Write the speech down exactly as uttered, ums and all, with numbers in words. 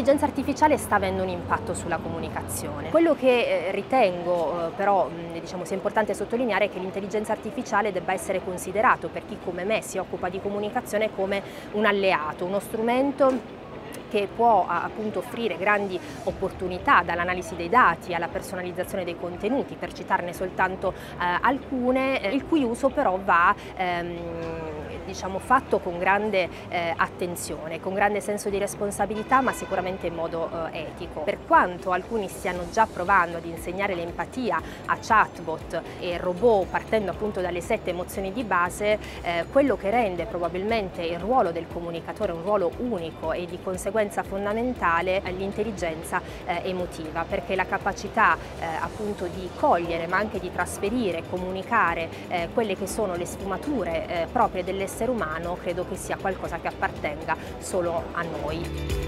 L'intelligenza artificiale sta avendo un impatto sulla comunicazione. Quello che eh, ritengo eh, però mh, diciamo, sia importante sottolineare è che l'intelligenza artificiale debba essere considerato, per chi come me si occupa di comunicazione, come un alleato, uno strumento che può appunto offrire grandi opportunità, dall'analisi dei dati alla personalizzazione dei contenuti, per citarne soltanto eh, alcune, eh, il cui uso però va ehm, diciamo, fatto con grande eh, attenzione, con grande senso di responsabilità, ma sicuramente in modo eh, etico. Per quanto alcuni stiano già provando ad insegnare l'empatia a chatbot e robot partendo appunto dalle sette emozioni di base, eh, quello che rende probabilmente il ruolo del comunicatore un ruolo unico e di conseguenza fondamentale è l'intelligenza eh, emotiva, perché la capacità eh, appunto di cogliere ma anche di trasferire, comunicare eh, quelle che sono le sfumature eh, proprie dell'essere umano, credo che sia qualcosa che appartenga solo a noi.